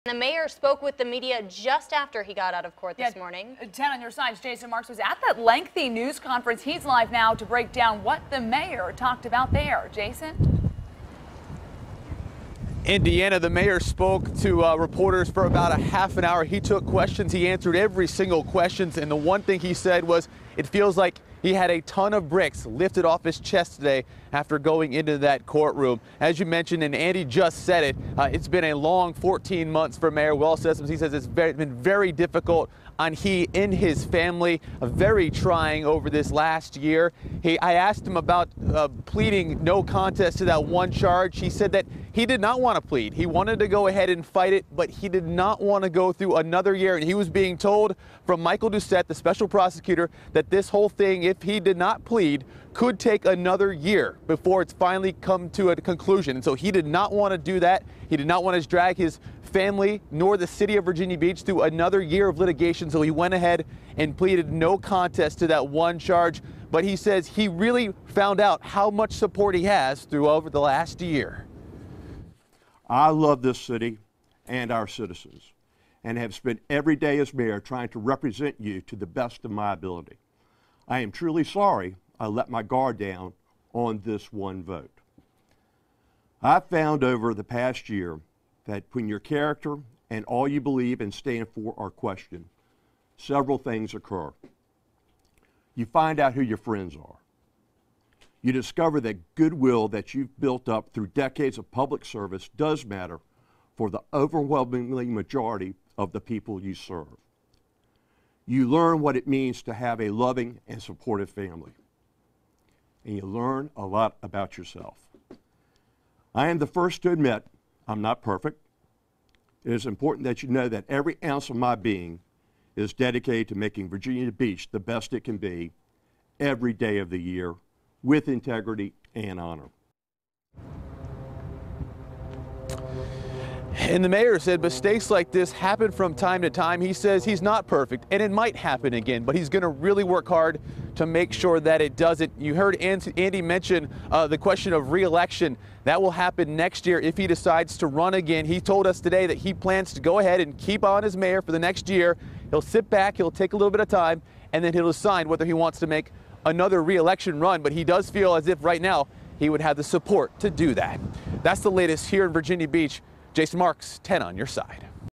The mayor spoke with the media just after he got out of court this morning. 10 on your side, Jason Marks was at that lengthy news conference. He's live now to break down what the mayor talked about there. Jason? Indiana, the mayor spoke to reporters for about a half an hour. He took questions. He answered every single question. And the one thing he said was it feels like he had a ton of bricks lifted off his chest today after going into that courtroom. As you mentioned, and Andy just said it, it's been a long 14 months for Mayor Will Sessoms. He says it's been very difficult on he and his family, very trying over this last year. I asked him about pleading no contest to that one charge. He said that he did not want to plead. He wanted to go ahead and fight it, but he did not want to go through another year. And he was being told from Michael Doucette, the special prosecutor, that this whole thing, if he did not plead, could take another year before it's finally come to a conclusion. And so he did not want to do that. He did not want to drag his family nor the city of Virginia Beach through another year of litigation. So he went ahead and pleaded no contest to that one charge. But he says he really found out how much support he has through over the last year. I love this city and our citizens and have spent every day as mayor trying to represent you to the best of my ability. I am truly sorry I let my guard down on this one vote. I've found over the past year that when your character and all you believe and stand for are questioned, several things occur. You find out who your friends are. You discover that goodwill that you've built up through decades of public service does matter for the overwhelmingly majority of the people you serve. You learn what it means to have a loving and supportive family. And you learn a lot about yourself. I am the first to admit I'm not perfect. It is important that you know that every ounce of my being is dedicated to making Virginia Beach the best it can be every day of the year with integrity and honor. And the mayor said mistakes like this happen from time to time. He says he's not perfect and it might happen again, but he's going to really work hard to make sure that it doesn't. You heard Andy mention the question of re-election. That will happen next year if he decides to run again. He told us today that he plans to go ahead and keep on as mayor for the next year. He'll sit back, he'll take a little bit of time, and then he'll decide whether he wants to make another re-election run. But he does feel as if right now he would have the support to do that. That's the latest here in Virginia Beach. Jason Marks, 10 on your side.